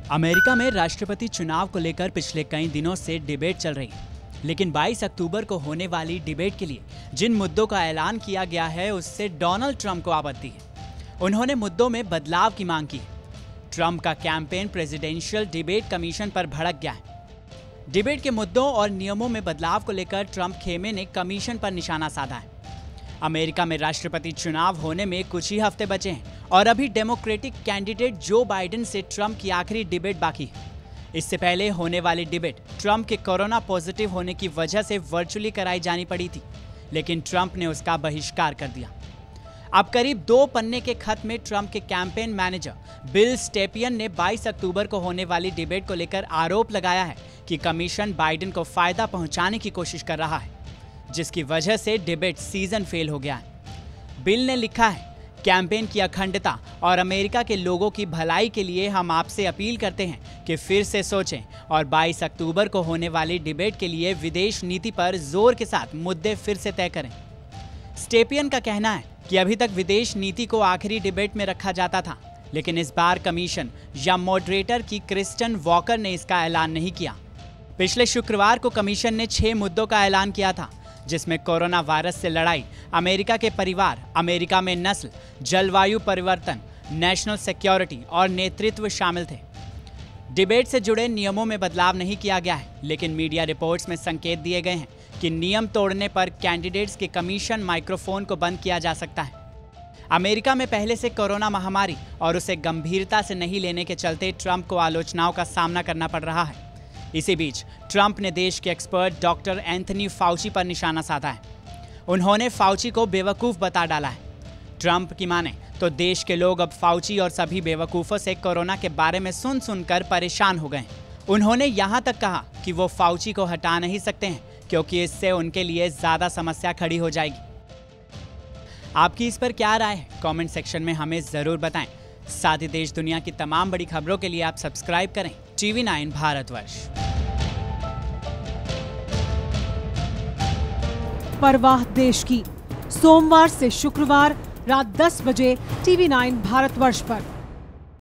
America में राष्ट्रपति चुनाव को लेकर पिछले कई दिनों से डिबेट चल रही है, लेकिन 22 अक्टूबर को होने वाली डिबेट के लिए जिन मुद्दों का ऐलान किया गया है उससे डोनाल्ड ट्रंप को आपत्ति है। उन्होंने मुद्दों में बदलाव की मांग की है। ट्रंप का कैंपेन प्रेसिडेंशियल डिबेट कमीशन पर भड़क गया है। डिबेट के मुद्दों और नियमों में बदलाव को लेकर ट्रंप खेमे ने कमीशन पर निशाना साधा है। अमेरिका में राष्ट्रपति चुनाव होने में कुछ ही हफ्ते बचे हैं और अभी डेमोक्रेटिक कैंडिडेट जो बाइडेन से ट्रंप की आखिरी डिबेट बाकी है। इससे पहले होने वाली डिबेट ट्रंप के कोरोना पॉजिटिव होने की वजह से वर्चुअली कराई जानी पड़ी थी, लेकिन ट्रंप ने उसका बहिष्कार कर दिया। अब करीब 2 पन्ने के खत में ट्रंप के कैंपेन मैनेजर बिल स्टेपियन ने 22 अक्टूबर को होने वाली डिबेट को लेकर आरोप लगाया है कि कमीशन बाइडेन को फायदा पहुंचाने की कोशिश कर रहा है, जिसकी वजह से डिबेट सीजन फेल हो गया है। बिल ने लिखा है, कैंपेन की अखंडता और अमेरिका के लोगों की भलाई के लिए हम आपसे अपील करते हैं कि फिर से सोचें और 22 अक्टूबर को होने वाली डिबेट के लिए विदेश नीति पर जोर के साथ मुद्दे फिर से तय करें। स्टेपियन का कहना है कि अभी तक विदेश नीति को आखिरी डिबेट में रखा जाता था, लेकिन इस बार कमीशन या मॉडरेटर की क्रिस्टन वॉकर ने इसका ऐलान नहीं किया। पिछले शुक्रवार को कमीशन ने 6 मुद्दों का ऐलान किया था, जिसमें कोरोना वायरस से लड़ाई, अमेरिका के परिवार, अमेरिका में नस्ल, जलवायु परिवर्तन, नेशनल सिक्योरिटी और नेतृत्व शामिल थे। डिबेट से जुड़े नियमों में बदलाव नहीं किया गया है, लेकिन मीडिया रिपोर्ट्स में संकेत दिए गए हैं कि नियम तोड़ने पर कैंडिडेट्स के कमीशन माइक्रोफोन को बंद किया जा सकता है। अमेरिका में पहले से कोरोना महामारी और उसे गंभीरता से नहीं लेने के चलते ट्रंप को आलोचनाओं का सामना करना पड़ रहा है। इसी बीच ट्रंप ने देश के एक्सपर्ट डॉक्टर एंथनी फाउची पर निशाना साधा है। उन्होंने फाउची को बेवकूफ़ बता डाला है। ट्रंप की माने तो देश के लोग अब फाउची और सभी बेवकूफ़ों से कोरोना के बारे में सुनकर परेशान हो गए हैं। उन्होंने यहाँ तक कहा कि वो फाउची को हटा नहीं सकते हैं, क्योंकि इससे उनके लिए ज़्यादा समस्या खड़ी हो जाएगी। आपकी इस पर क्या राय है? कमेंट सेक्शन में हमें ज़रूर बताएं। साथ ही देश दुनिया की तमाम बड़ी खबरों के लिए आप सब्सक्राइब करें TV9 भारतवर्ष। परवाह देश की, सोमवार से शुक्रवार रात 10 बजे TV9 भारतवर्ष पर।